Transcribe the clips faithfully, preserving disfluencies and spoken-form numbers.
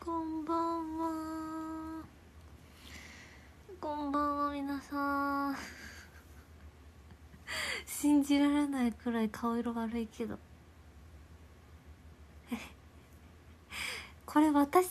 こんばんは。こんばんは皆さん。信じられないくらい顔色悪いけどこれ私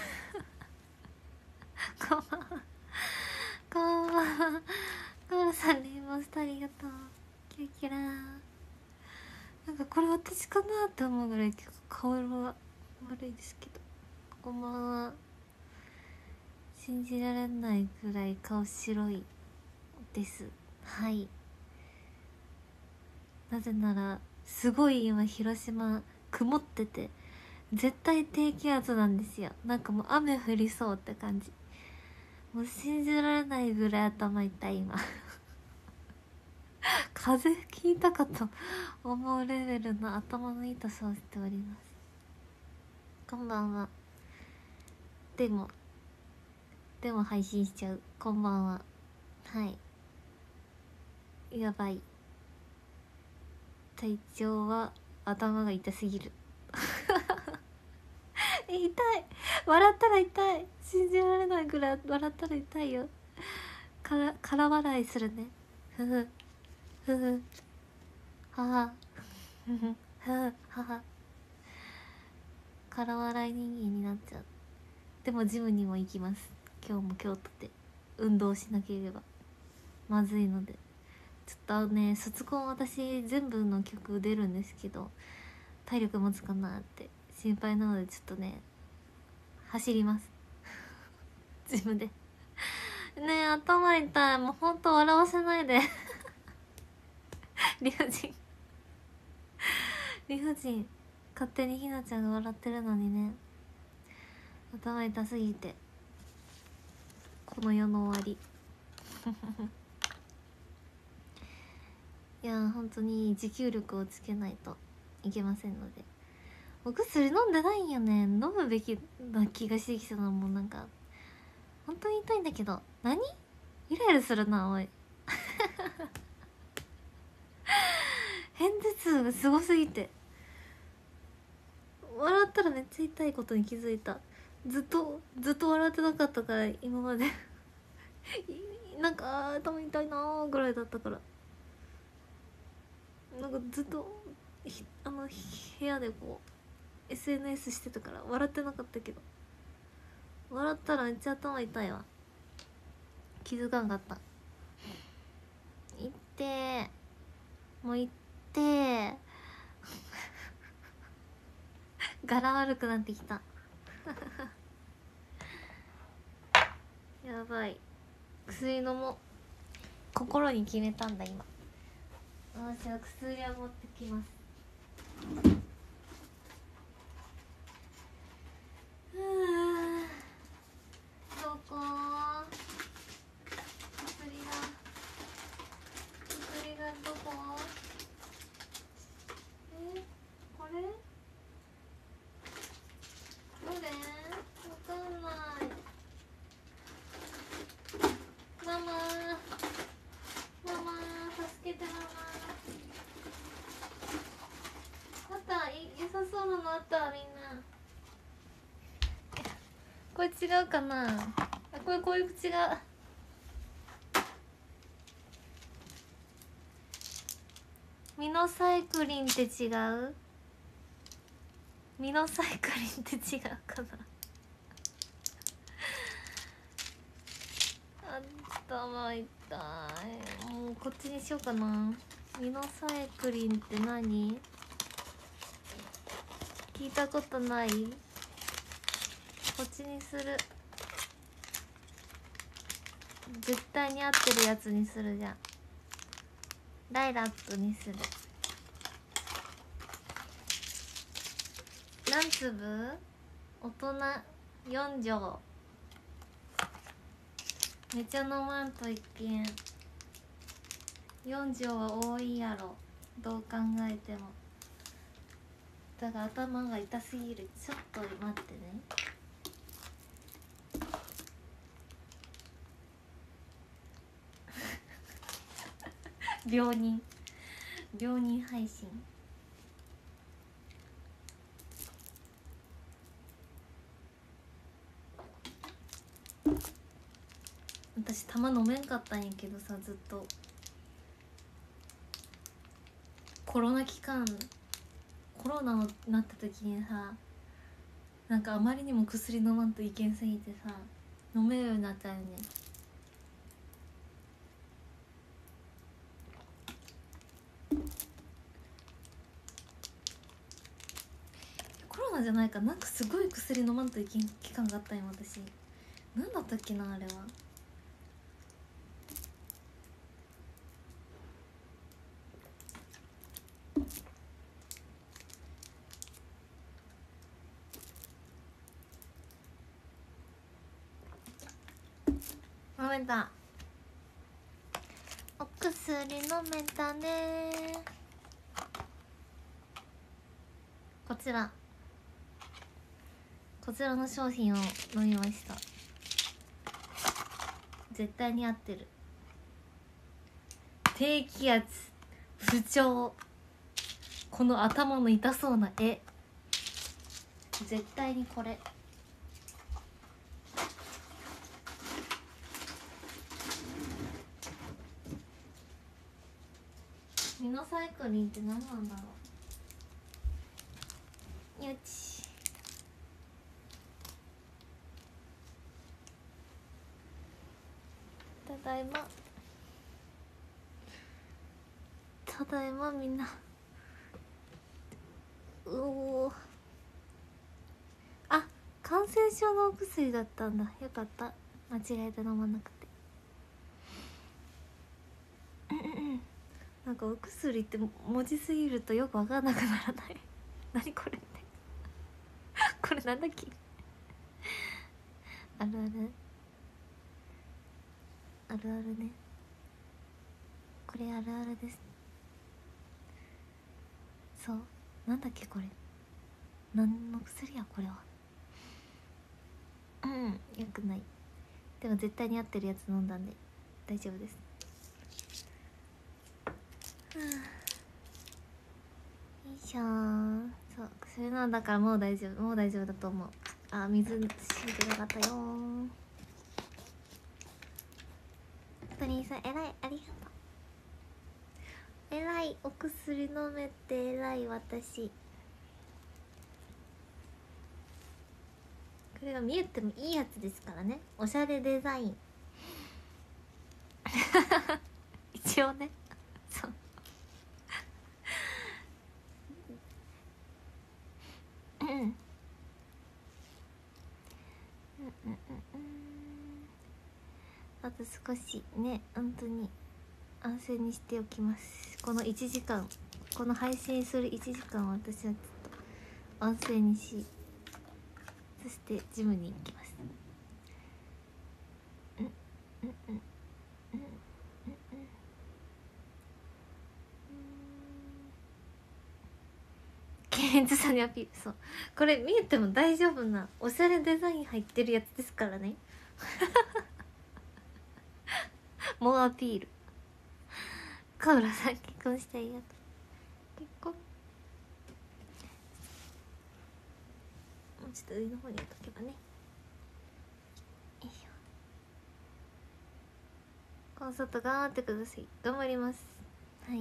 こんばんは。こんばんは。コーラさんレイモンスターありがとう。キラキラ。なんかこれ私かなって思うぐらい結構顔色が悪いですけど、こんばんは。信じられないくらい顔白いです。はい、なぜならすごい今広島曇ってて絶対低気圧なんですよ。なんかもう雨降りそうって感じ。もう信じられないぐらい頭痛い今風邪ひいたかと思うレベルの頭の痛さをしております。こんばんは。でもでも配信しちゃう。こんばんは。はい、やばい。体調は頭が痛すぎる痛い。笑ったら痛い。信じられないぐらい笑ったら痛いよ。から空笑いするね。ふふふふははふふはは空笑い人間になっちゃう。でもジムにも行きます。今日も今日とて運動しなければまずいので。ちょっとね、卒コン私全部の曲出るんですけど体力持つかなって心配なのでちょっとね走りますジムで。ねえ頭痛い。もうほんと笑わせないで理不尽理不尽。勝手にひなちゃんが笑ってるのにね、頭痛すぎてこの世の終わりいやー本当に持久力をつけないといけませんので。お薬飲んでないんよね。飲むべきな気がしてきたの。もうなんか本当に痛いんだけど。何イライラするなおい片頭痛がすごすぎて笑ったらめっちゃ痛いことに気づいた。ずっとずっと笑ってなかったから今までなんか頭痛いなーぐらいだったから、なんかずっとあの部屋でこう エスエヌエス してたから笑ってなかったけど、笑ったらめっちゃ頭痛いわ。気づかんかった。いってーもういってー柄悪くなってきたやばい。薬飲もう。心に決めたんだ今。私は薬を持ってきます。ふぅどこー薬が薬がどこえこれどれわかんない。ママママ助けて。ママあった。い良さそうなのあった。みんなこれ違うかなあ。これこういう口がミノサイクリンって違う。ミノサイクリンって違うかなあ頭痛い。もうこっちにしようかな。ミノサイクリンって何？聞いたことない？こっちにする。絶対に合ってるやつにするじゃん。ライラックにする。何粒？大人よん錠。めっちゃ飲まんといけん。よん錠は多いやろどう考えても。だから頭が痛すぎる。ちょっと待ってね病人病人配信。 私玉飲めんかったんやけどさ、ずっとコロナ期間、コロナになった時にさ、なんかあまりにも薬飲まんといけんすぎてさ、飲めるようになったよね。コロナじゃないかなんかすごい薬飲まんといけん期間があったんよ私。なんだったっけなあれは。飲めた、お薬飲めたね。こちらこちらの商品を飲みました。絶対に合ってる。低気圧、不調、この頭の痛そうな絵、絶対にこれ。ミノサイクリンって何なんだろう。よち。ただいま。ただいまみんな。うおー、あ、感染症のお薬だったんだ。よかった、間違えて飲まなくて。なんかお薬って文字すぎるとよく分かんなくならない何これってこれなんだっけあるあるあるあるね。これあるあるです。そう、なんだっけこれ、何の薬やこれは。うん、よくない。でも絶対に合ってるやつ飲んだんで大丈夫です。はあ、よいしょー。そう、薬飲んだからもう大丈夫、もう大丈夫だと思う。あ、水しいてなかったよー。トニーさん、えらい、ありがとう。えらい、お薬飲めてえらい私。これが見えてもいいやつですからね。おしゃれデザイン一応ね。そううんうんうんうんうん。あと少しね、本当に安静にしておきます。このいちじかん、この配信するいちじかんは私はちょっと安静にし、そしてジムに行きます。うんうんうんうんうんうん。検閲さんにアピール。そう、これ見えても大丈夫なおしゃれデザイン入ってるやつですからねもうアピール。カウラさん結婚してありがとう。結婚もうちょっと上の方に置いとけばね。よいしょ。コンサート頑張ってください。頑張ります。はい、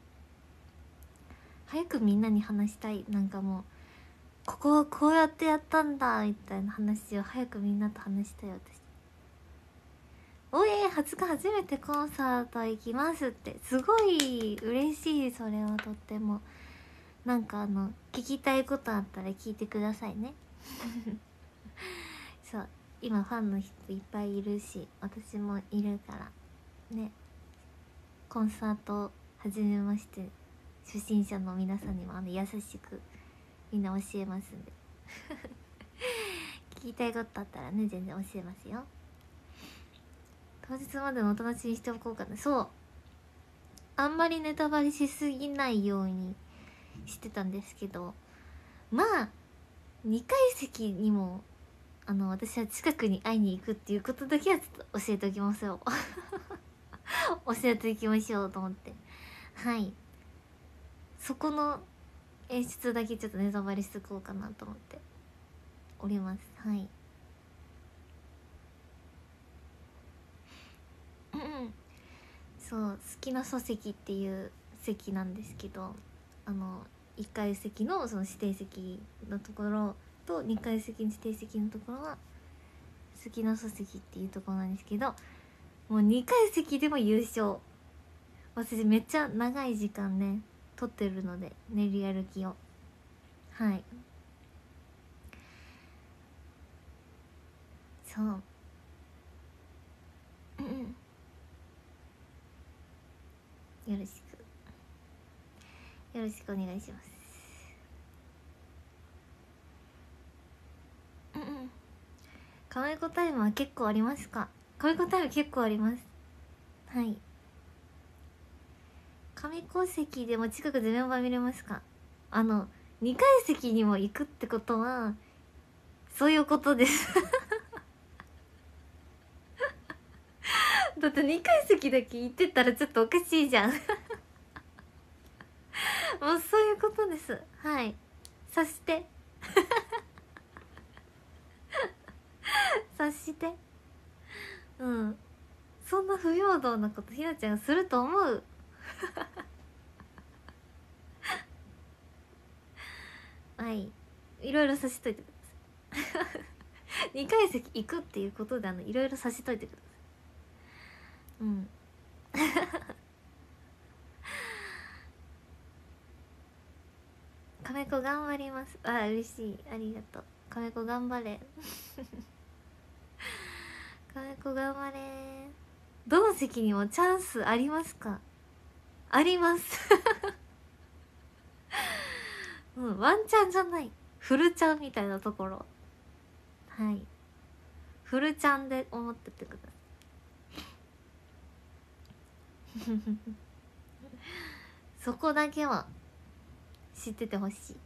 早くみんなに話したい。なんかもうここはこうやってやったんだみたいな話を早くみんなと話したい私。おえー、初か初めてコンサート行きますって、すごい嬉しい。それはとっても。なんかあの聞きたいことあったら聞いてくださいねそう、今ファンの人いっぱいいるし私もいるからね。コンサート始めまして初心者の皆さんにもあの優しくみんな教えますんで聞きたいことあったらね全然教えますよ。当日までのお楽しみにしておこうかな。そう、あんまりネタバレしすぎないようにしてたんですけど、まあにかい席にもあの私は近くに会いに行くっていうことだけはちょっと教えておきますよ教えていきましょうと思って。はい、そこの演出だけちょっとネタバレしとこうかなと思っております。はい、 そう好きな礎席っていう席なんですけど、あのいっかい席のその指定席のところとにかい席の指定席のところは好きな礎席っていうところなんですけど、もうにかい席でも優勝。私めっちゃ長い時間ね撮ってるので、練り歩きを。はい、そう、うん、よろしくよろしくお願いします。うんうん。可愛い子タイムは結構ありますか？可愛い子タイム結構あります。はい。上高席でも近くでメンバー見れますか？あのにかい席にも行くってことはそういうことですだってにかい席だけ行ってたらちょっとおかしいじゃんもうそういうことです。はい、察して察して。うん、そんな不平等なことひなちゃんがすると思うはい、いろいろさしといてくださいにかい席行くっていうことで、あのいろいろさしといてください。うん亀子頑張ります。あ、嬉しい、ありがとう。亀子頑張れ亀子頑張れ。どの席にもチャンスありますか？ありますうん、ワンチャンじゃない、フルチャンみたいなところ。はい、フルチャンで思っててくださいそこだけは知っててほしい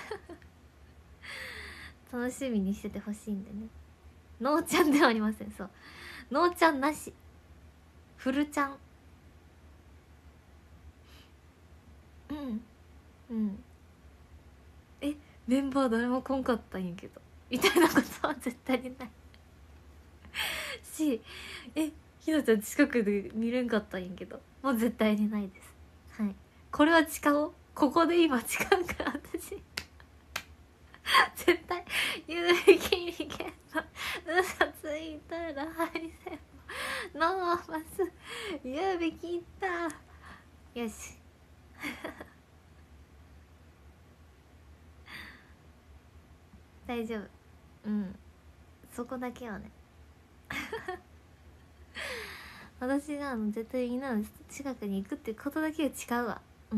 楽しみにしててほしいんでね。ノーちゃんではありません。そう、ノーちゃんなし、フルちゃん。うんうん。え、メンバー誰も来んかったんやけどみたいなことは絶対にないし、え、ひなちゃん近くで見れんかったんやけどもう絶対にないです。はい、これは誓おう。ここで今誓うから私絶対有益にゲット嘘ついたらハリセンノーマス指切ったよし大丈夫。うん、そこだけはね私があの絶対みんなの近くに行くっていうことだけは違うわ。うん、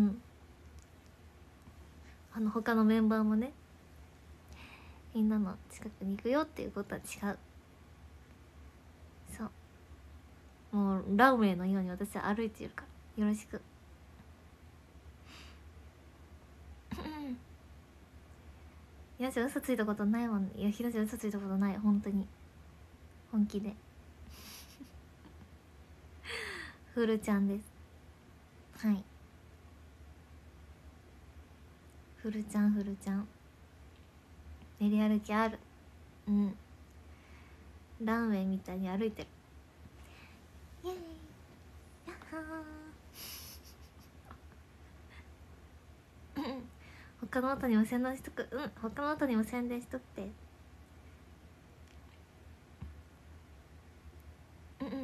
あの他のメンバーもね、みんなの近くに行くよっていうことは違う。そう、もうランウェイのように私は歩いているからよろしくひなちゃん嘘ついたことないもん。いや、ひなちゃん嘘ついたことない、本当に本気でフルちゃんです。はい、フルちゃんフルちゃん練り歩きある。うん、ランウェイみたいに歩いてる。イエーイ、やっはー他の音にも宣伝しとく。うん、他の音にも宣伝しとって。うんうん。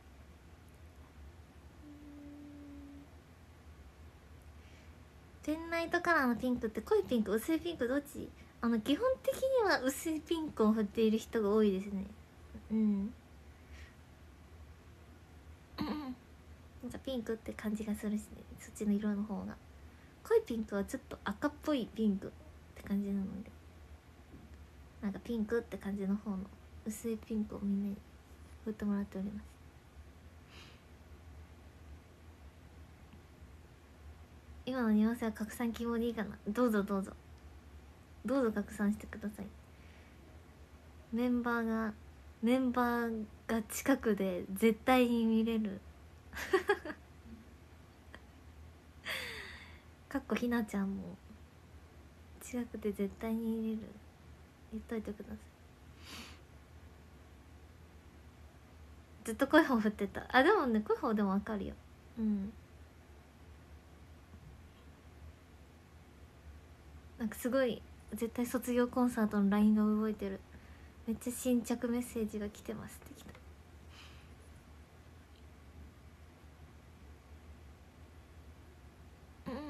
ペンライトカラーのピンクって濃いピンク薄いピンクどっち？あの基本的には薄いピンクを振っている人が多いですね。うんうんうん、なんかピンクって感じがするしね、そっちの色の方が。濃いピンクはちょっと赤っぽいピンクって感じなので、なんかピンクって感じの方の薄いピンクをみんなに振ってもらっております。今のニュアンスは拡散希望でいいかな。どうぞどうぞどうぞ拡散してください。メンバーがメンバーが近くで絶対に見れるかっこひなちゃんも近くで絶対に見れる、言っといてください。 ずっと声方振ってた。あでもね声方でもわかるよ。うん、なんかすごい絶対卒業コンサートの ライン が動いてる。めっちゃ新着メッセージが来てますって来た。うんうん、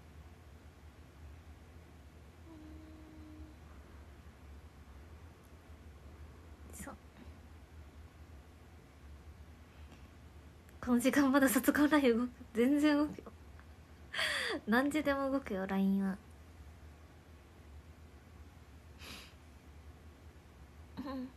そうこの時間まだ卒コンライン動く。全然動くよ。何時でも動くよ ライン は。うんうん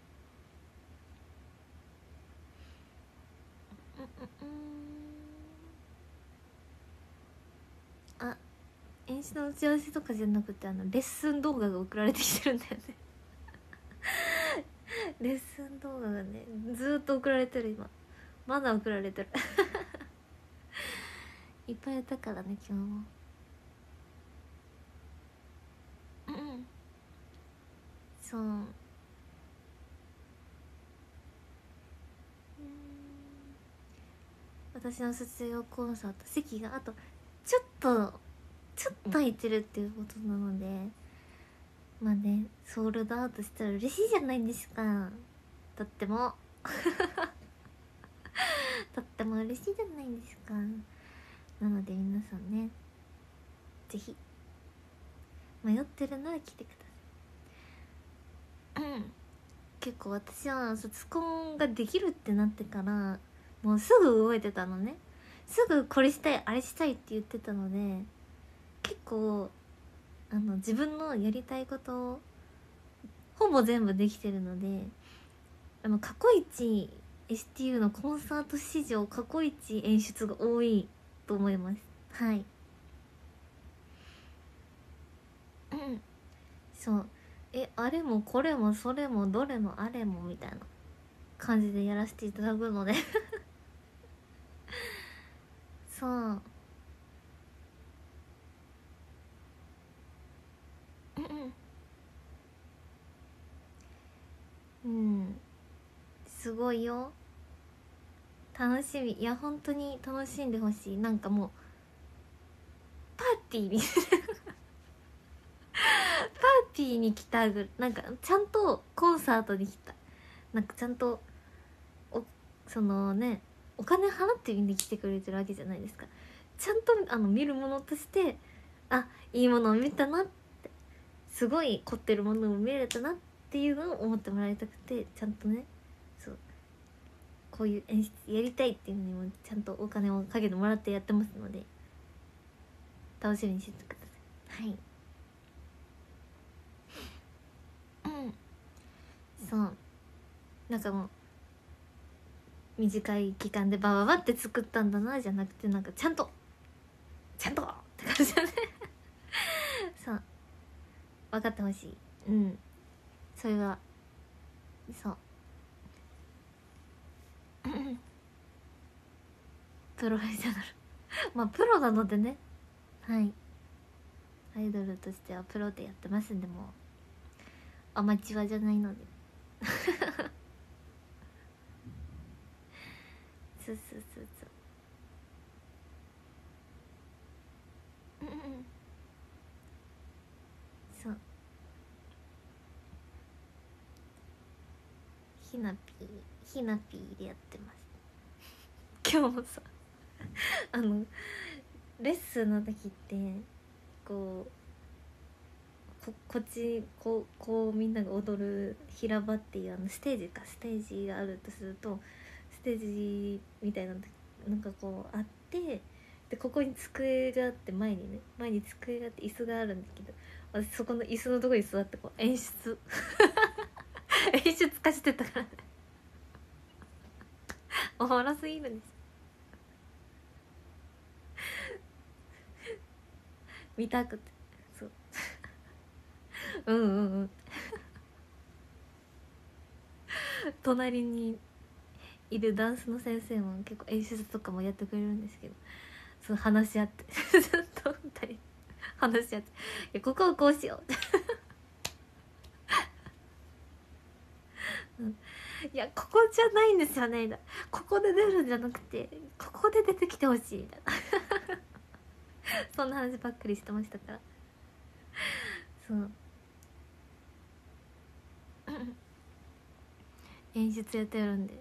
うん、あ演出の打ち合わせとかじゃなくてあのレッスン動画が送られてきてるんだよね。レッスン動画がねずーっと送られてる今。まだ送られてる。いっぱいやったからね今日も。うんうんそう、うん、私の卒業コンサート席があとちょっとちょっと空いてるっていうことなので、まあねソールドアウトしたら嬉しいじゃないですか。とってもとっても嬉しいじゃないですか。なので皆さんねぜひ迷ってるなら来てください。うん、結構私は卒コンができるってなってからもうすぐ動いてたのね。すぐこれしたいあれしたいって言ってたので結構あの自分のやりたいことをほぼ全部できてるので、あの過去一 エスティーユー のコンサート史上過去一演出が多いと思います。はい、うん、そうえあれもこれもそれもどれもあれもみたいな感じでやらせていただくのでそううん、うん、すごいよ。楽しみ。いや本当に楽しんでほしい。なんかもうパーティーにパーティーに来たぐなんかちゃんとコンサートに来た。なんかちゃんとおそのねお金払って見に来てくれてるわけじゃないですか。ちゃんとあの見るものとしてあいいものを見たなってすごい凝ってるものを見れたなっていうのを思ってもらいたくてちゃんとねそうこういう演出やりたいっていうのにもちゃんとお金をかけてもらってやってますので楽しみにしててください。はい、うん、そうなんかもう短い期間でバババって作ったんだなじゃなくてなんかちゃんとちゃんとって感じだね。そう分かってほしい。うんそれがそうプロフェッショナルまあプロなのでね。はいアイドルとしてはプロでやってますんでもうアマチュアじゃないのでそうそうそうそううんうんそうひなぴーひなぴーでやってます。今日もさあのレッスンの時ってこうここっちこうこうみんなが踊る平場っていうあのステージかステージがあるとするとステージみたいなのなんかこうあってでここに机があって前にね前に机があって椅子があるんだけど私そこの椅子のとこに座ってこう演出演出化してたからねおもろすぎるんです。見たくてそううんうんうん隣にいるダンスの先生も結構演出とかもやってくれるんですけどその話し合ってずっと二人話し合って「いやここをこうしよう」 うん、いやここじゃないんですよね、ここで出るんじゃなくてここで出てきてほしいみたいなそんな話ばっかりしてましたから。そう演出やってるんで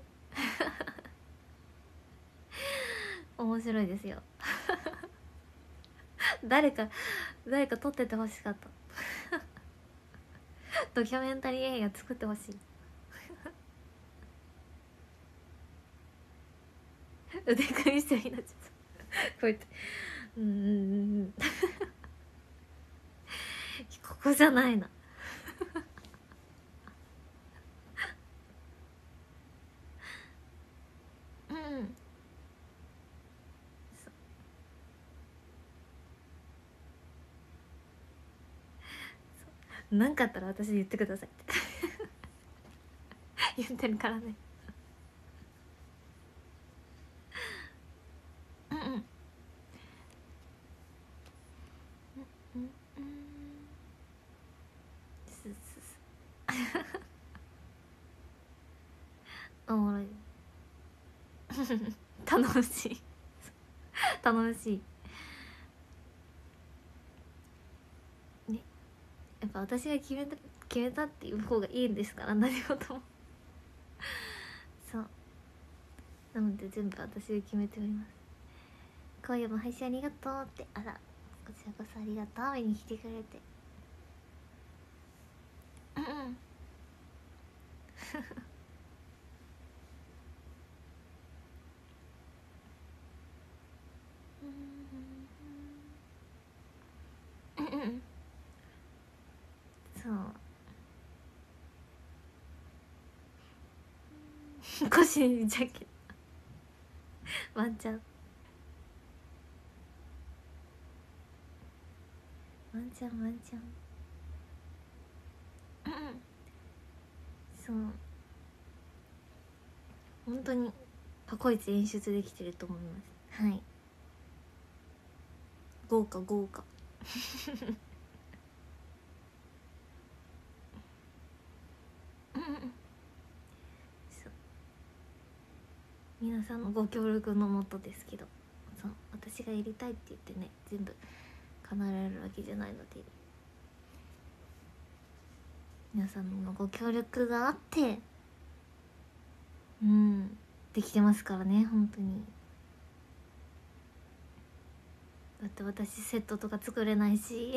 面白いですよ誰か誰か撮っててほしかったドキュメンタリー映画作ってほしい腕組みしてるになっちゃったこうやってうんうんうんここじゃないなうんなんかあったら私に言ってくださいって言ってるからねうんうんうんうんすすすおもろい楽しい楽しいね。やっぱ私が決めた決めたっていう方がいいんですから、何事もそうなので全部私が決めております。今夜も配信ありがとうって、あらこちらこそありがとう、見に来てくれてうんうんうんうんそう腰にジャケットワンチャンワンチャンワンチャンうんうんそう本当に過去一演出できてると思います。はい、豪華豪華うんうんそう皆さんのご協力のもとですけど、そう私がやりたいって言ってね全部叶えられるわけじゃないので、皆さんのご協力があってうんできてますからね本当に。だって私セットとか作れないし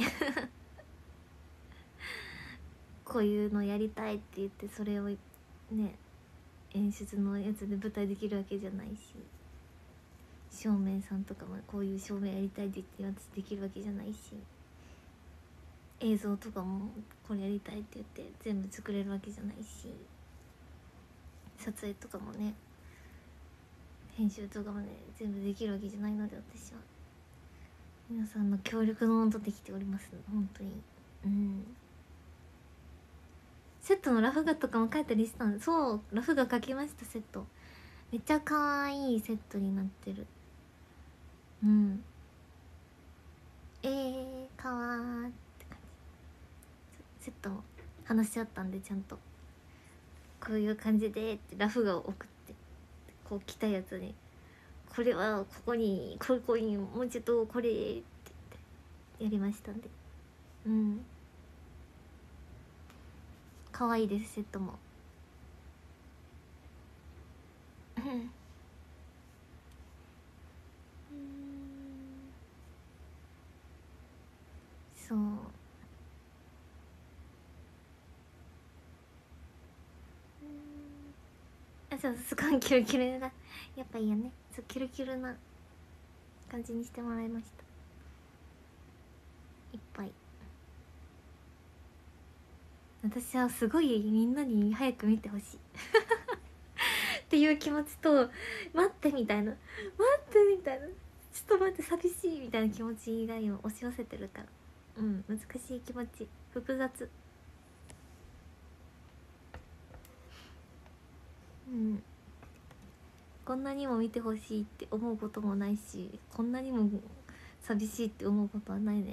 こういうのやりたいって言ってそれをね演出のやつで舞台できるわけじゃないし、照明さんとかもこういう照明やりたいって言って私できるわけじゃないし、映像とかもこれやりたいって言って全部作れるわけじゃないし、撮影とかもね編集とかもね全部できるわけじゃないので、私は皆さんの協力のもとできております本当に。うんセットのラフ画とかも描いたりしたんで、そうラフ画描きました。セットめっちゃ可愛いセットになってる。うんえー、かわーって感じ。セットも話し合ったんでちゃんとこういう感じでってラフ画を送ってこう来たやつにこれはここにここにもうちょっとこれって言ってやりましたんで、うん可愛いですセットもうんそうあそうすごいキュルキュルなやっぱいいよね。そうキュルキュルな感じにしてもらいました。いっぱい私はすごいみんなに早く見てほしいっていう気持ちと待ってみたいな待ってみたいなちょっと待って寂しいみたいな気持ちが今押し寄せてるから、うん難しい気持ち複雑。うんこんなにも見てほしいって思うこともないしこんなにも寂しいって思うことはないね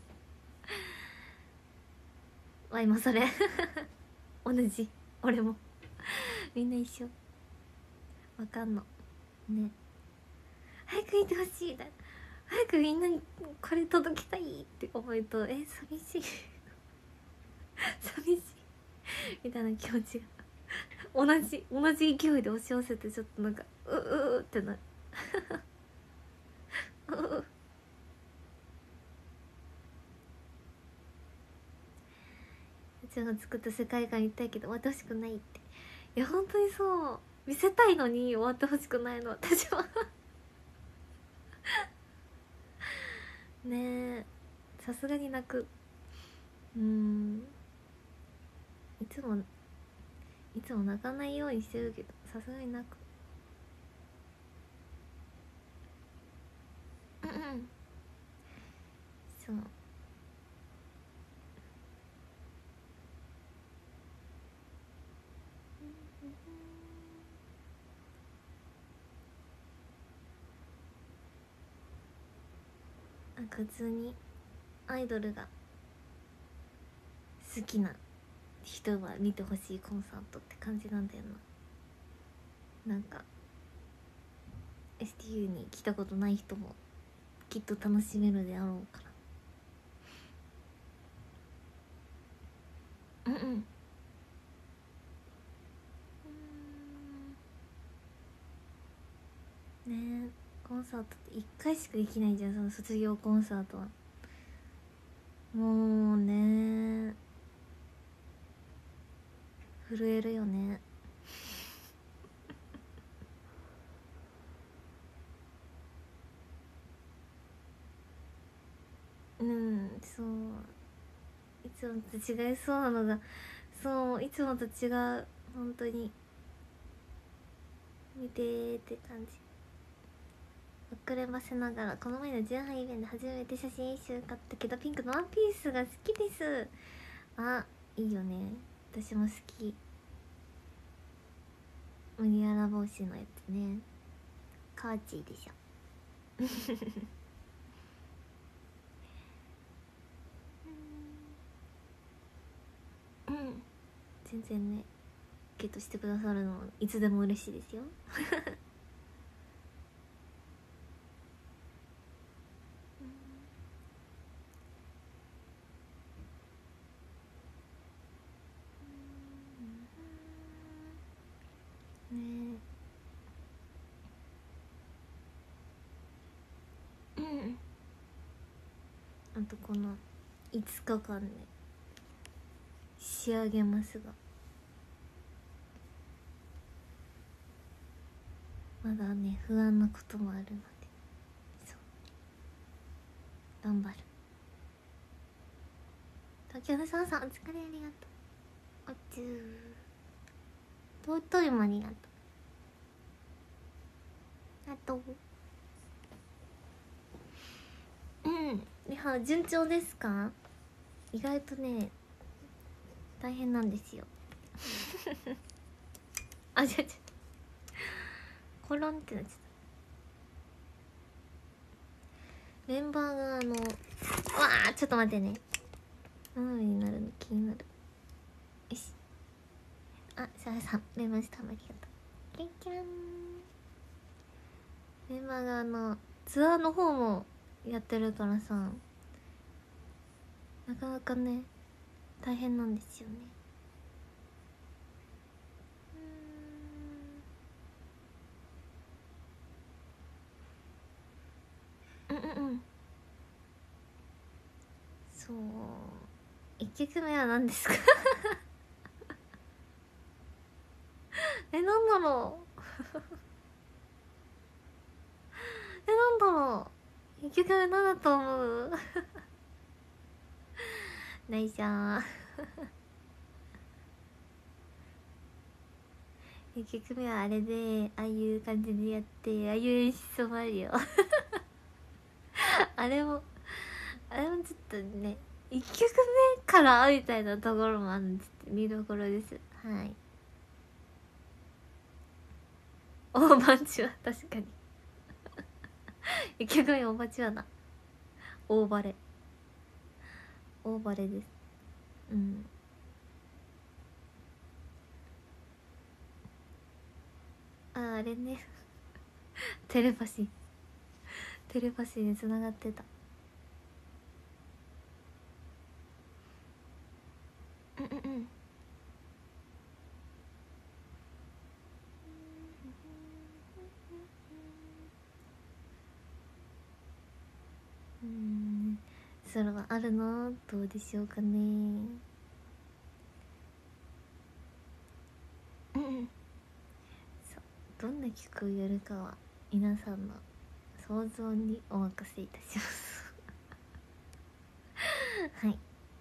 わ今それ同じ俺もみんな一緒。わかんのね。早く行ってほしいだ、早くみんなにこれ届きたいって思うと、え寂しい寂しいみたいな気持ちが同じ同じ勢いで押し寄せて、ちょっとなんかうううってなるうううちが作った世界観言いたいけど終わってほしくないって。いや本当にそう、見せたいのに終わってほしくないの私はねえ、さすがに泣く。うーん、いつもいつも泣かないようにしてるけど、さすがに泣く。うんうん、そうなんか普通にアイドルが好きな人は見てほしいコンサートって感じなんだよな。なんか エスティーユー に来たことない人もきっと楽しめるであろうから。うんうんねえ、コンサートっていっかいしかできないじゃん、その卒業コンサートは。もうね、震えるよねうん、そう、いつもと違いそうなのが、そう、いつもと違う、本当に見てーって感じ。遅ればせながらこの前のじゅうはちイベントで初めて写真集買ったけど、ピンクのワンピースが好きです。あ、いいよね、私も好き。麦わら帽子のやつね、カーチーでしょうん全然ね、ゲットしてくださるのいつでも嬉しいですよねえ、うんあとこのいつかかんで仕上げますが、まだね不安なこともあるので、そう頑張る。東京のさんさんお疲れ、ありがとう。おつー尊いもありがとう。あとうんリハ順調ですか？意外とね大変なんですよあ、違う違う、コロンってなっちゃった。メンバーがあの、わあちょっと待ってね、斜めになるの気になる。よし、あ、さあさんメンバーしたありがとう。キャンキャン。メンバーがあのツアーの方もやってるからさ、なかなかね大変なんですよね。うんうんうん、そういっきょくめは何ですかえ、なんだろうえ、なんだろういっきょくめなんだと思うないじゃんいっきょくめはあれでああいう感じでやって、ああいう演出もあるよあれもあれもちょっとねいっきょくめからみたいなところもあるんです。見どころです。はい。大パンチは確かにいっきょくめ大パンチはな、大バレ大バレです。うんああれねテレパシーテレパシーでつながってた。うんうんうんうん、それはあるのどうでしょうかね。うんうんそうどんな曲をやるかは皆さんの想像にお任せいたしますはい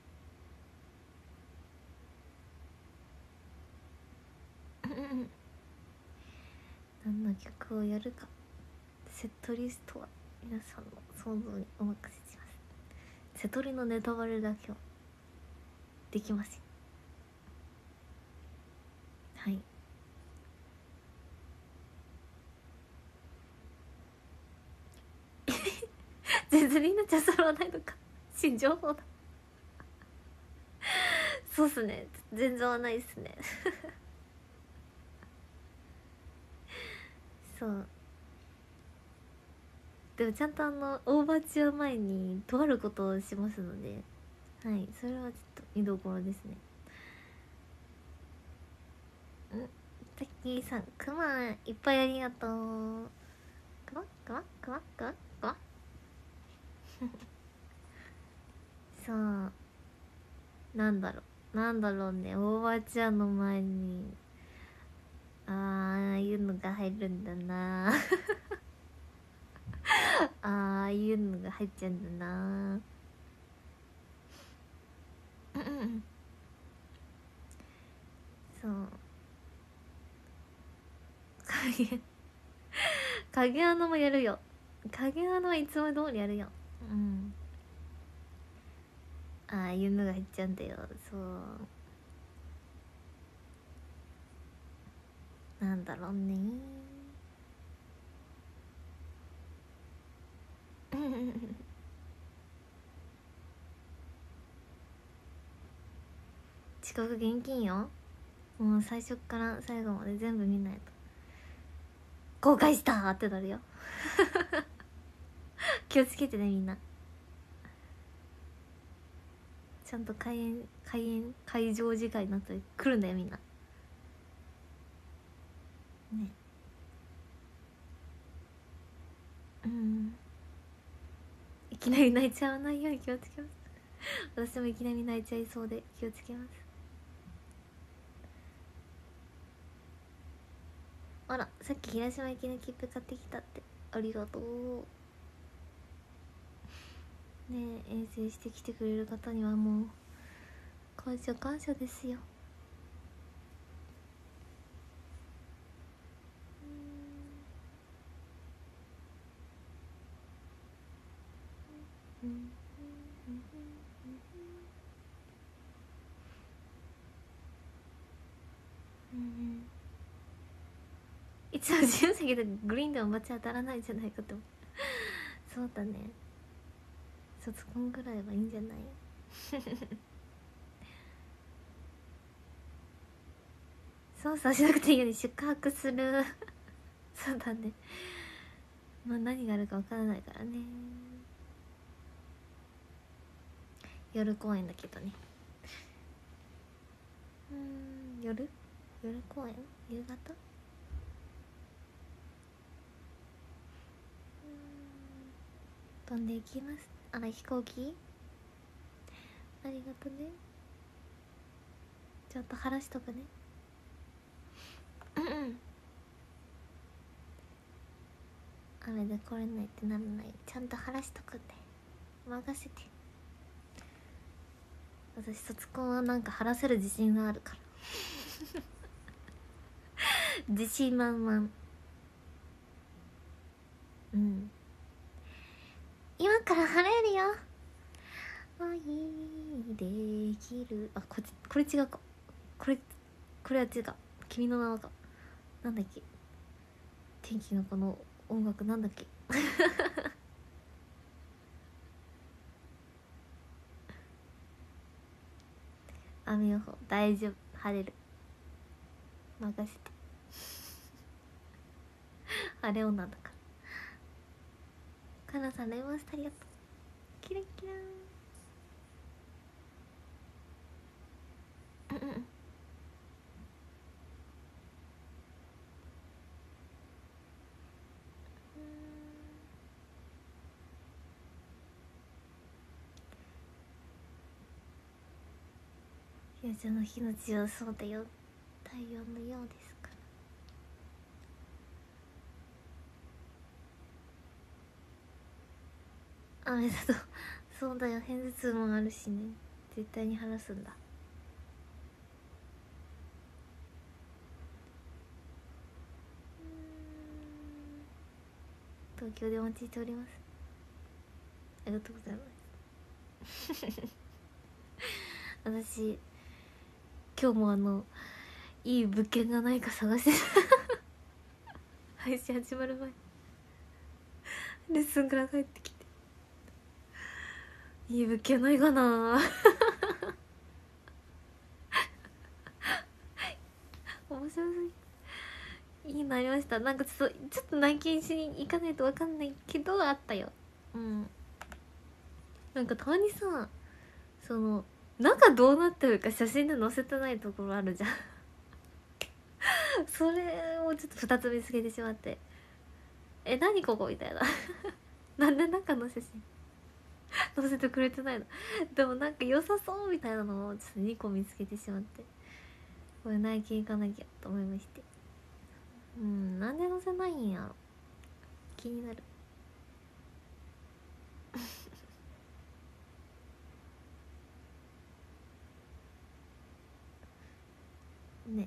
うんうんうん何の曲をやるかセットリストは皆さんの想像にお任せします。瀬戸りのネタバレだけはできません。はい全然りなちゃんそれはないのか新情報だそうっすね全然はないっすねそうでもちゃんとあのオーバーチュア前にとあることをしますので、はいそれはちょっと見どころですね。んタッキーさんクマいっぱいありがとう。クマクマクマクマクマそうなんだろうなんだろうねオーバーチュアの前にああいうのが入るんだなああいうのが入っちゃうんだなうんうんそう影影穴もやるよ。影穴はいつも通りやるよ。うんああいうのが入っちゃうんだよ。そうなんだろうね遅刻厳禁よ。もう最初から最後まで全部見ないと後悔したってなるよ気をつけてねみんな。ちゃんと開演開演会場時間になったら来るんだよみんなね。うんいきなり泣いちゃわないように気をつけます私もいきなり泣いちゃいそうで気をつけます。あらさっき広島行きの切符買ってきたってありがとうねえ遠征してきてくれる方にはもう感謝感謝ですよ。うんうんうんうんいつも自由席でグリーンでも街当たらないんじゃないかと思うそうだね卒コンぐらいはいいんじゃない操作しなくていいように宿泊するそうだねまあ何があるかわからないからね。夜公演だけどね。うん夜夜公演夕方飛んでいきます。あら飛行機ありがとねちょっと晴らしとくねうんうん雨で来れないってならないちゃんと晴らしとくんで任せて。私卒コンはなんか晴らせる自信があるから自信満々うん今から晴れるよ愛できるあこっちこれ違うかこれこれは違うか君の名はかなんだっけ天気のこの音楽なんだっけ雨予報大丈夫晴れる任せたあレオナだからかなさんライブマスターありがとうキラキラーうんうんいやその日の強そうだよ太陽のようですから雨だとそうだよ片頭痛もあるしね絶対に話すんだ東京でお待ちしておりますありがとうございます私今日もあのいい物件がないか探して配信始まる前レッスンから帰ってきていい物件ないかな面白すぎいいのありました。なんかちょっとちょっと内見しに行かないと分かんないけどあったよ。うんなんかたまにさその中どうなってるか写真で載せてないところあるじゃんそれをちょっとふたつ見つけてしまってえ何ここみたいななんで中の写真載せてくれてないのでもなんか良さそうみたいなのをちょっとにこ見つけてしまってこれ内見行かなきゃと思いましてうんなんで載せないんやろ気になるね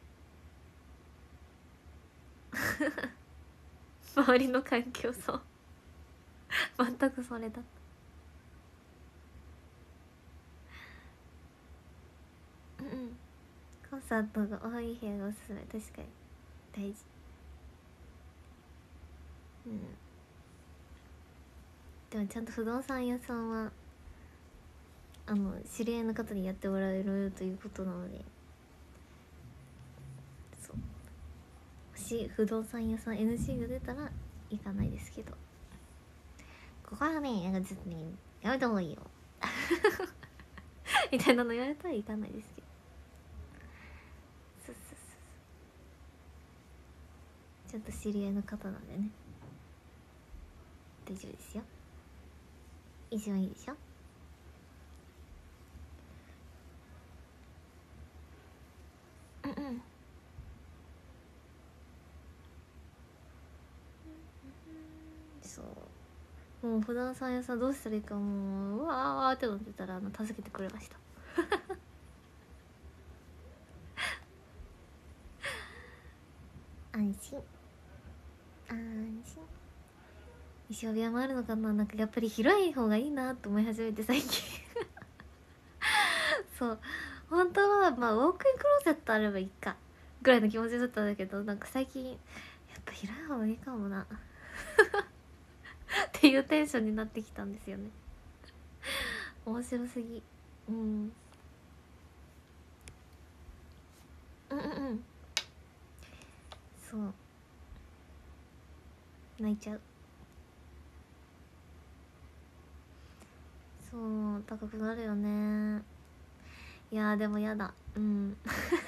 周りの環境そう全くそれだったうんうんコンサートが多い部屋がおすすめ確かに大事うんでもちゃんと不動産屋さんはあの知り合いの方にやってもらえるということなのでそうもし不動産屋さん エヌシー が出たら行かないですけどここはねなんかちょっとねやめた方がいいよみたいなの言われたら行かないですけどそうそうそうちゃんと知り合いの方なんでね大丈夫ですよ一番いいでしょうんうんそうもう不動産屋さんどうしたらいいかもううわーってなってたらあの助けてくれました安心安心衣装部屋もあるのかななんかやっぱり広い方がいいなと思い始めて最近そう本当はまあウォークインクローゼットあればいいかぐらいの気持ちだったんだけどなんか最近やっぱ広い方がいいかもなっていうテンションになってきたんですよね面白すぎうんうんうんうんそう泣いちゃうそう高くなるよねいやでもやだうん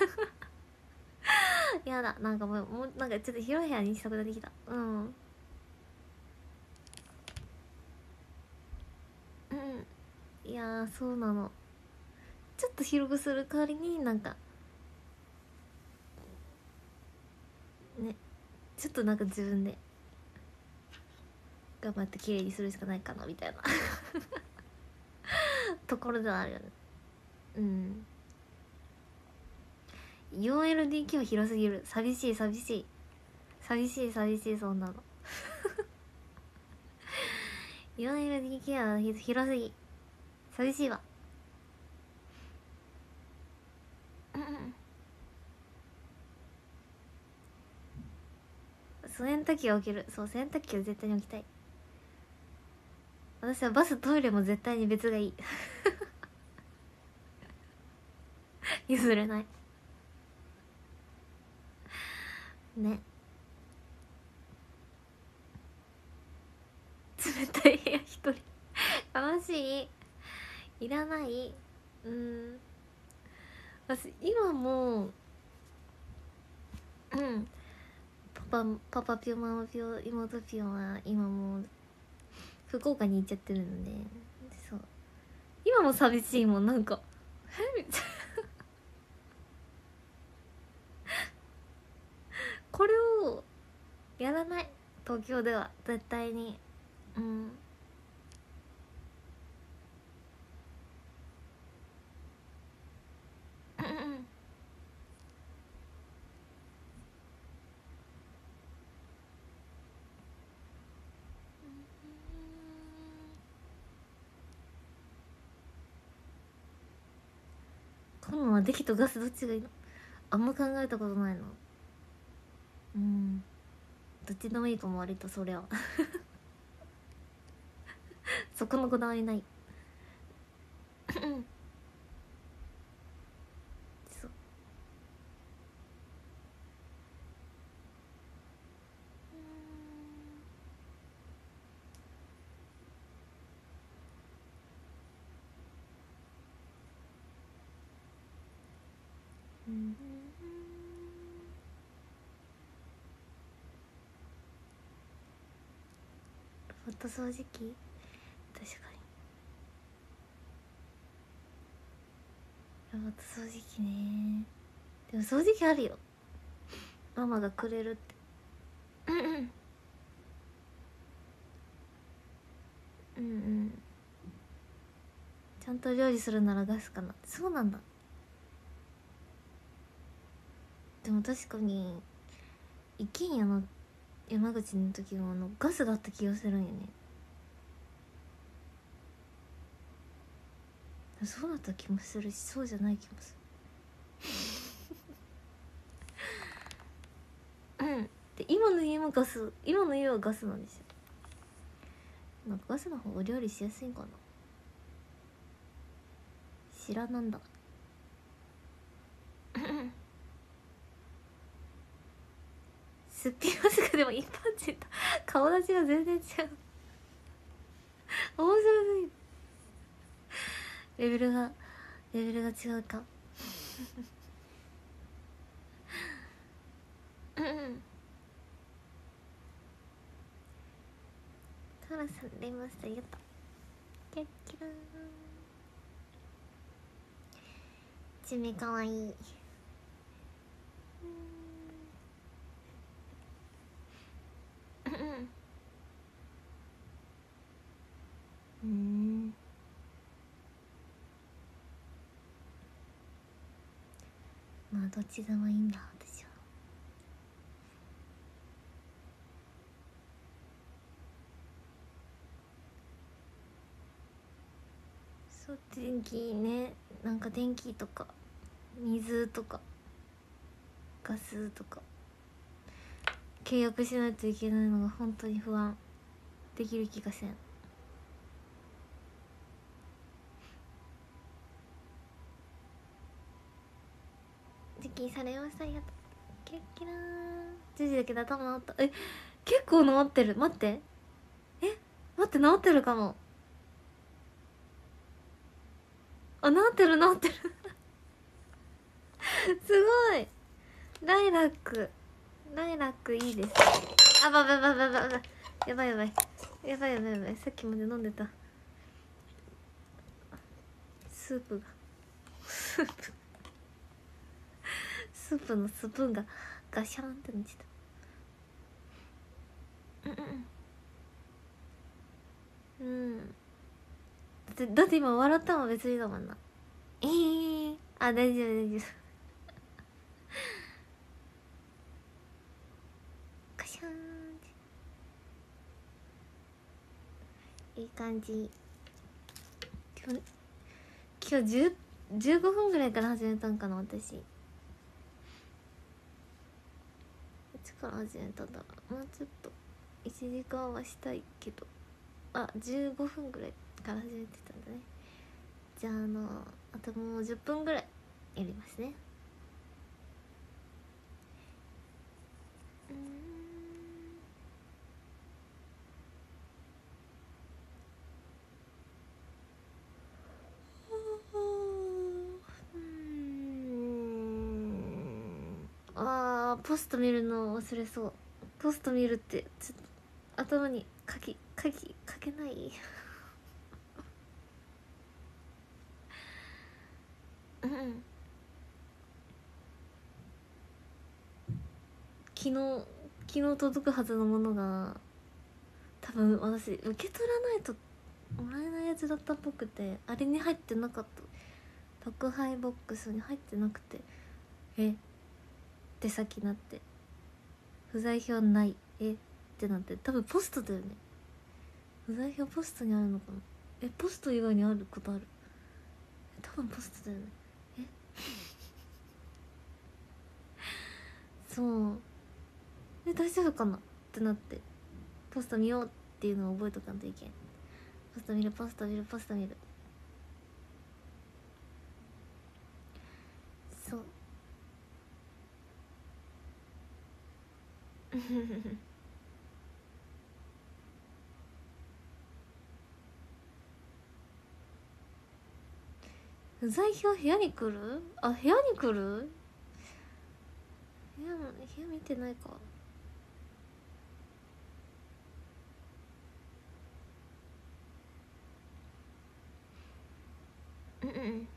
やだなんかもうもうなんかちょっと広い部屋にしたくなってきたうんうんいやそうなのちょっと広くする代わりになんかねちょっとなんか自分で頑張って綺麗にするしかないかなみたいなところではあるよねうん よんエルディーケー は広すぎる寂しい寂しい寂しい寂しいそんなのよんエルディーケー は広すぎ寂しいわうんうん洗濯機は置けるそう洗濯機は絶対に置きたい私はバストイレも絶対に別がいい譲れないねたい部屋一人悲しい。いらない。うん、私今もううんパパパパピョママピョ妹ピョは今もう福岡に行っちゃってるので、そう今も寂しいもん。なんかえみたいなこれをやらない、東京では絶対に。うん今度は電気とガスどっちがいいの？あんま考えたことないの。うん、どっちでもいいかも。割とそれはそこのこだわりないそううん、ロボット掃除機、確かにロボット掃除機ね。でも掃除機あるよ、ママがくれるって。うんうんうんうん、ちゃんと料理するならガスかな。そうなんだ。でも確かに一軒家の山口の時もあのガスだった気がするんよね。そうだった気もするし、そうじゃない気もするうんで今の家もガス、今の家はガスなんですよ。なんかガスの方が料理しやすいんかな、知らなんだすっぴんマスクでも一般人と顔立ちが全然違う面白すぎる。レベルがレベルが違うかうんうんタラさんレマスターやった。キャッキラーちめかわいい。うん、まあどっちでもいいんだ私は。そう電気ね、なんか電気とか水とかガスとか契約しないといけないのが本当に不安。できる気がせん。受験されました。やった。キラッキラー。じゅうじだけど頭治った。え、結構治ってる。待って、え、待って、治ってるかも。あ、治ってる治ってるすごい。ライラックライラックいいです。あばばばばばば、やばいやばいやばいやばいやばい、さっきまで飲んでたスープがスープスープのスプーンがガシャンってなっちゃった。うんうんうん、だってだって今笑ったの別にだもんな。ええー、あ、大丈夫大丈夫ガシャンって、いい感じ。今日今日じゅう じゅうごふんぐらいから始めたんかな私。いつから始めたんだろう。もうちょっといちじかんはしたいけど、あ、じゅうごふんぐらいから始めてたんだね。じゃあ、あのあともうじゅっぷんぐらいやりますね。うあーポスト見るの忘れそう。ポスト見るってちょっと頭に書き書き書けないうん昨日昨日届くはずのものが多分私受け取らないともらえないやつだったっぽくて、あれに入ってなかった、宅配ボックスに入ってなくて、えってさっきなって、不在票ないえってなって、多分ポストだよね。不在票ポストにあるのかな。えポスト以外にあることある？多分ポストだよね。えそうえ大丈夫かなってなって、ポスト見ようっていうのを覚えとかんといけん。ポスト見るポスト見るポスト見る。そう不在票部屋に来る？あ部屋に来る？部屋も部屋見てないか。うんうん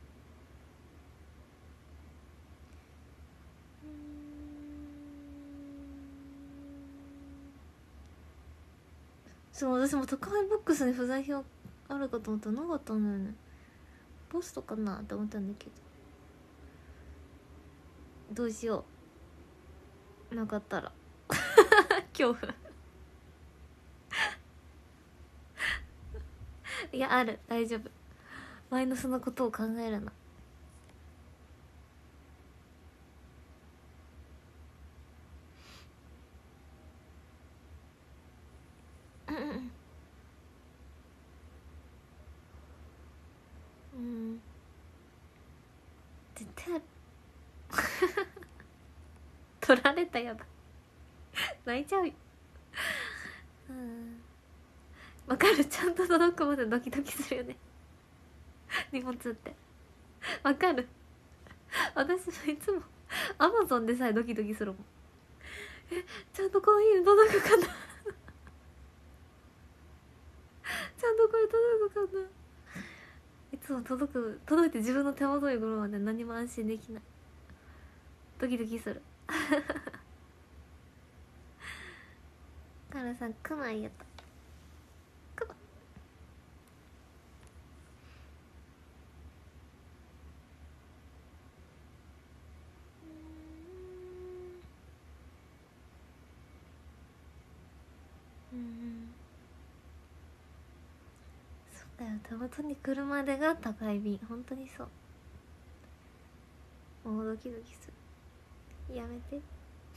そう私も宅配ボックスに不在票あるかと思ったらなかったんだよね。ポストかなって思ったんだけど、どうしようなかったら恐怖いやある大丈夫、マイナスのことを考えるな。うんうんうん絶対ある取られたやだ泣いちゃうよ。うんわかる、ちゃんと届くまでドキドキするよね荷物ってわかる。私もいつもアマゾンでさえドキドキするもん。えちゃんとこの日に届くかなちゃんとこれ届くかな。いつも届く届いて自分の手元に来るまで何も安心できない。ドキドキするカラさんクマやったクマうんそうだよ、手元に来るまでが宅配便、本当にそう。もうドキドキする、やめて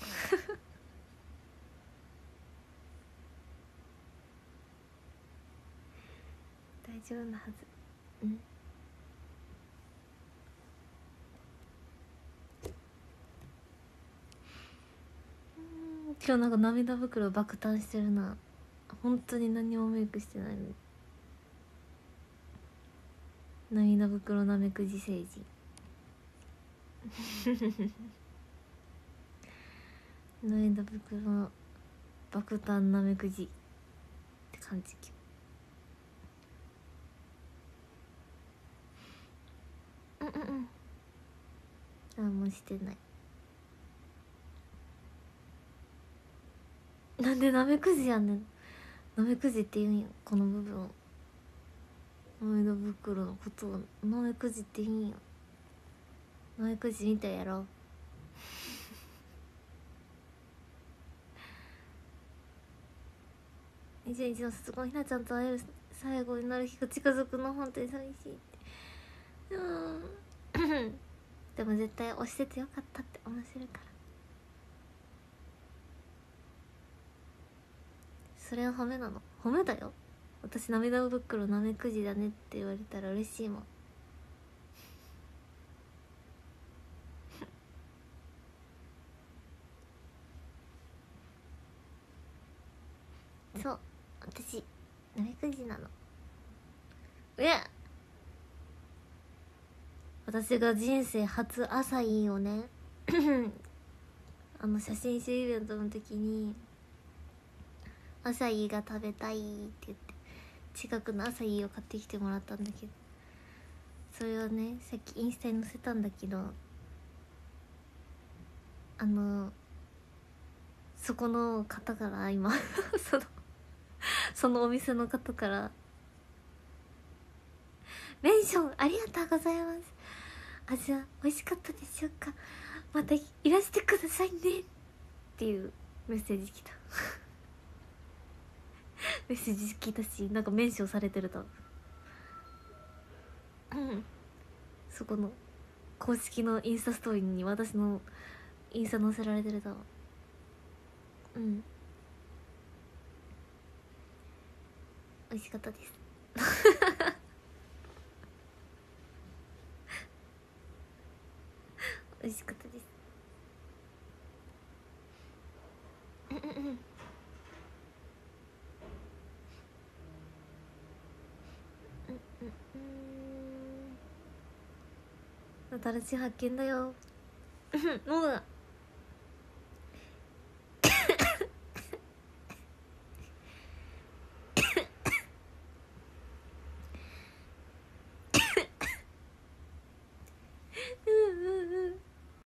大丈夫なはず。うん今日なんか涙袋爆誕してるな。本当に何もメイクしてないのに涙袋なめくじ星人涙袋爆誕なめくじって感じ。うんうんうんあもうしてない。なんでなめくじやねん。なめくじって言うんやこの部分を。涙袋のことをなめくじって言うんや。なめくじみたいやろ一日の卒業ひなちゃんと会える最後になる日が近づくの本当に寂しいってうんでも絶対押しててよかったって思わせるから。それは褒めなの？褒めだよ。私涙袋なめくじだねって言われたら嬉しいもんそう私なめくじなの。うや私が人生初アサインをねあの写真集イベントの時にアサイーが食べたいって言って近くのアサイーを買ってきてもらったんだけど、それをねさっきインスタに載せたんだけど、あのそこの方から今そのそのお店の方から「メンションありがとうございます、味は美味しかったでしょうか、またいらしてくださいね」っていうメッセージ来たメッセージ来たし、なんかメンションされてるとうんそこの公式のインスタストーリーに私のインスタ載せられてるとうん美味しかったです美味しかったですうんうんうん新しい発見だよ喉がうんうんうん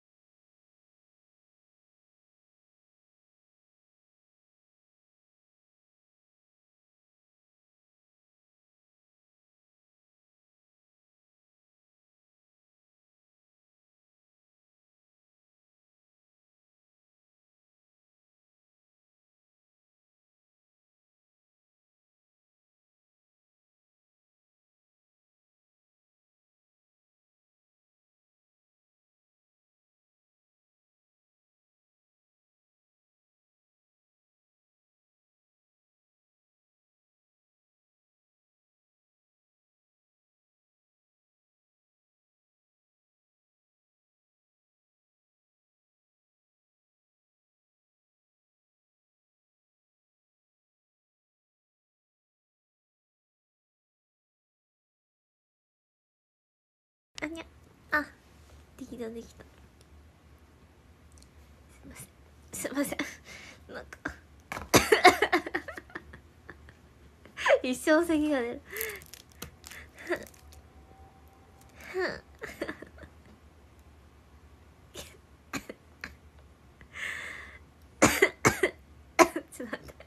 あにゃあできたできたすいませんすいませんなんか一生咳が出るちょっと待って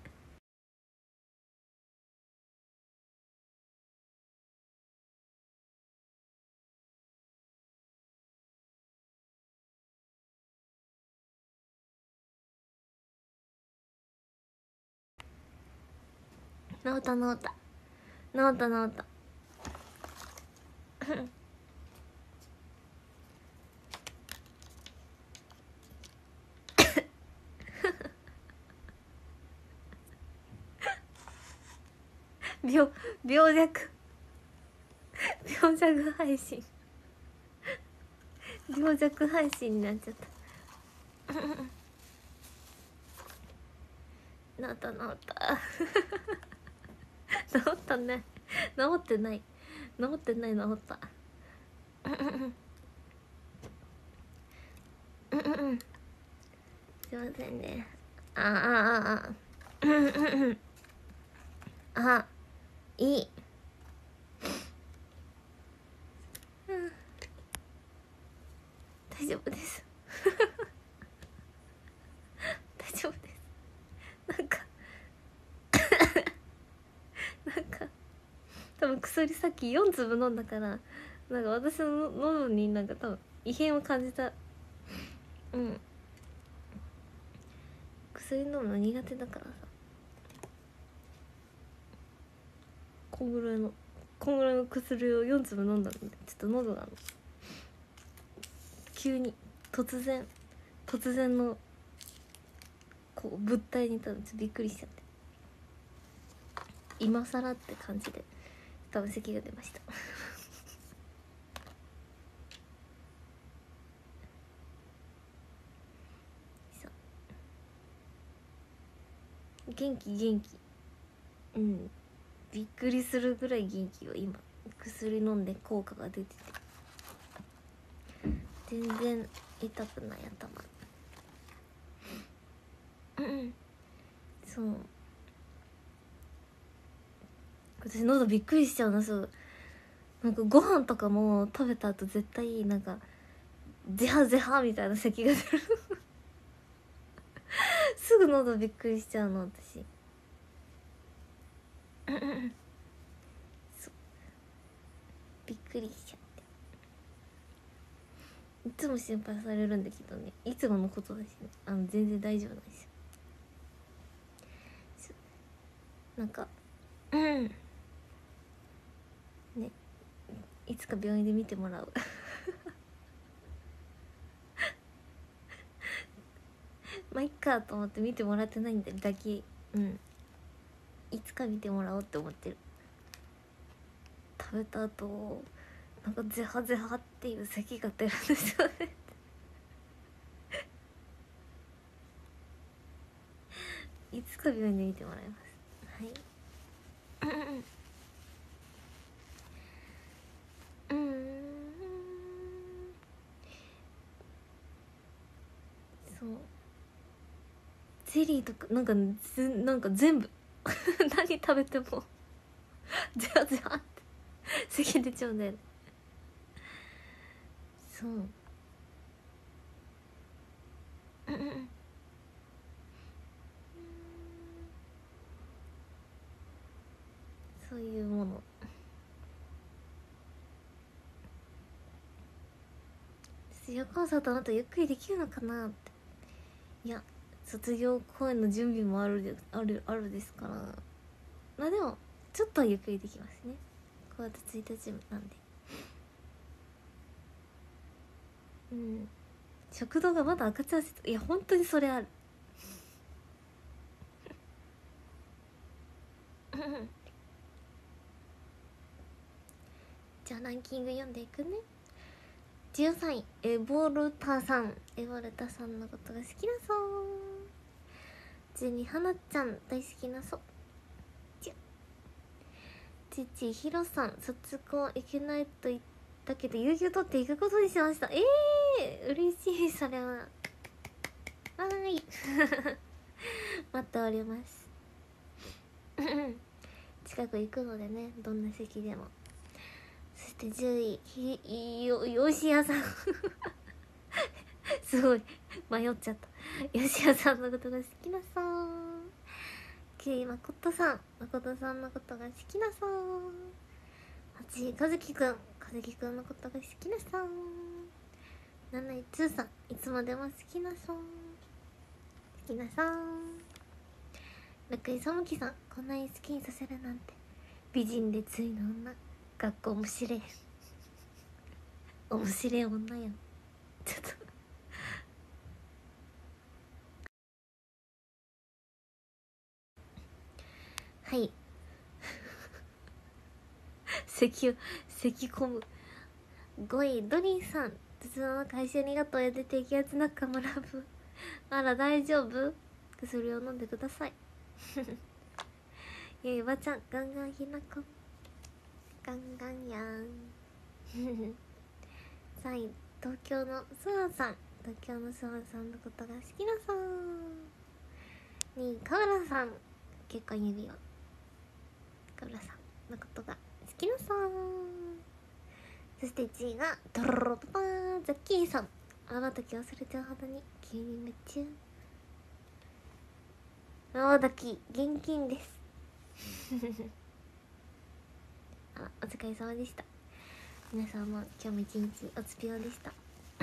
治った治った治った治った病病弱病弱配信病弱配信になっちゃった治った治った治ったね治ってない治ってない治ったうんうんうんすいませんねああああうんうんうんあいいうん大丈夫です大丈夫ですなんかなんか多分薬さっきよん粒飲んだからなんか私の喉になんか多分異変を感じたうん薬飲むの苦手だからさこんぐらいのこんぐらいの薬をよん粒飲んだのでちょっと喉が急に突然突然のこう物体に多分ちょっとびっくりしちゃって今更って感じで多分咳が出ました元気元気うんびっくりするぐらい元気よ今薬飲んで効果が出てて全然痛くない頭うんそう、私喉びっくりしちゃうの。そうなんかご飯とかも食べた後絶対なんかゼハゼハみたいな咳が出るすぐ喉びっくりしちゃうの私そうびっくりしちゃっていつも心配されるんだけどね、いつものことだしね、あの全然大丈夫なんですよ。なんかうんね、いつか病院で見てもらうまあいっかと思って見てもらってないんだけ、うんいつか見てもらおうって思ってる。食べた後なんかゼハゼハっていう咳が出るんですよねいつか病院で見てもらいます。はいうんそうゼリーとかなんかずなんか全部何食べてもゼラゼラって咳出ちゃうんだよね。そうそういうもの。卒業コンサートの後ゆっくりできるのかなって。いや卒業公演の準備もあるであるあるですから、まあでもちょっとはゆっくりできますね。ごがつついたちなんで。うん食堂がまだ赤ちゃん説、いや本当にそれあるじゃあランキング読んでいくね。じゅうさんいエボルタさん、エボルタさんのことが好きなそう。じゅうにいはなちゃん大好きなそう。じゅう父ひろさん、卒コン行けないと言ったけど有給取って行くことにしました。ええー、嬉しい。それはわーい待っております近く行くのでね、どんな席でも。そしてじゅういひよよしやさんすごい迷っちゃった。よしやさんのことが好きなさー。きゅういまことさん、まことさんのことが好きなさー。はちいかずきくん、かずきくんのことが好きなさー。なないつーさん、いつまでも好きなさー。好きなさー。ろくいさむきさん、こんなに好きにさせるなんて美人でついの女、学校面白い面白い女やん。ちょっとはい咳を咳込む。ごいドリンさん、鉄道の会社にがとうやで低気圧なんかもらぶ。あら大丈夫、薬を飲んでくださいゆいばちゃん、ガンガンひなこガンガンやんさんい東京のスワンさん、東京のスワンさんのことが好きなさん。にいカウラさん、結婚指輪カウラさんのことが好きなさん。そしていちいがドロロロパーンザッキーさん、あの時忘れちゃうほどに急に夢中。まばたき現金ですあ、お疲れ様でした。皆さんも今日も一日おつぴよでした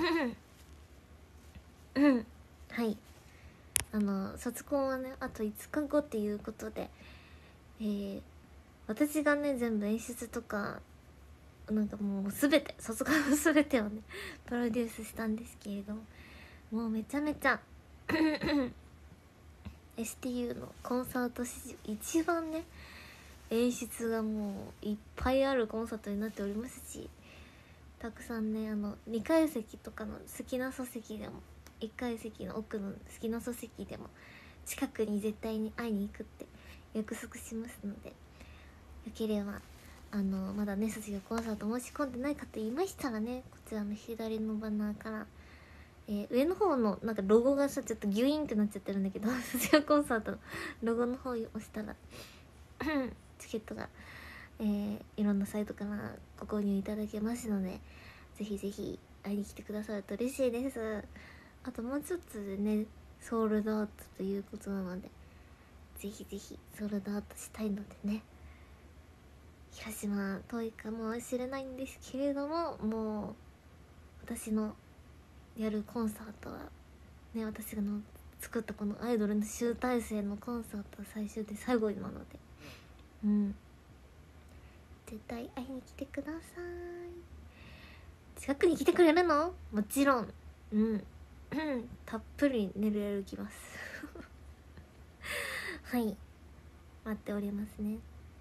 はい、あの卒コンはねあといつかごっていうことで、えー、私がね全部演出とかなんかもう全て卒コンの全てをねプロデュースしたんですけれども、もうめちゃめちゃエスティーユー のコンサート史上一番ね演出がもういっぱいあるコンサートになっておりますし、たくさんねあのにかい席とかの好きな礎席でもいっかい席の奥の好きな礎席でも近くに絶対に会いに行くって約束しますので、よければあのまだね卒業コンサート申し込んでない方いましたらね、こちらの左のバナーからえー、上の方のなんかロゴがさちょっとギュイーンってなっちゃってるんだけど卒業コンサートのロゴの方を押したらチケットが、えー、いろんなサイトからご購入いただけますので、ぜひぜひ会いに来てくださると嬉しいです。あともうちょっとでねソールドアウトということなので、ぜひぜひソールドアウトしたいのでね、広島遠いかもしれないんですけれども、もう私のやるコンサートはね、私の作ったこのアイドルの集大成のコンサートは最終で最後なので、うん絶対会いに来てください。近くに来てくれるの？もちろん。うんたっぷり寝れるきますはい待っておりますね。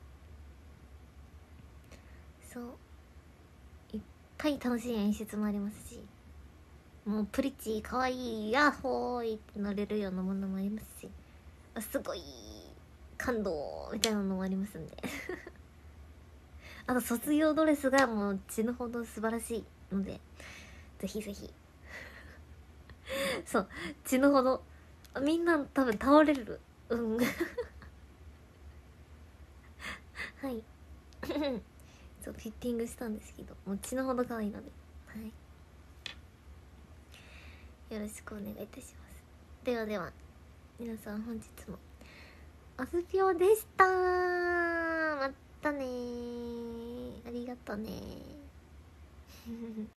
そういっぱい楽しい演出もありますし、もうプリッチかわいいヤッホーイって乗れるようなものもありますし、あすごい感動みたいなのもありますんであと卒業ドレスがもう死ぬほど素晴らしいので、ぜひぜひそう死ぬほどみんな多分倒れるうんはいそうフィッティングしたんですけど、もう死ぬほど可愛いので、はいよろしくお願いいたします。ではでは皆さん本日もあすぴょうでした。またねー、ありがとねー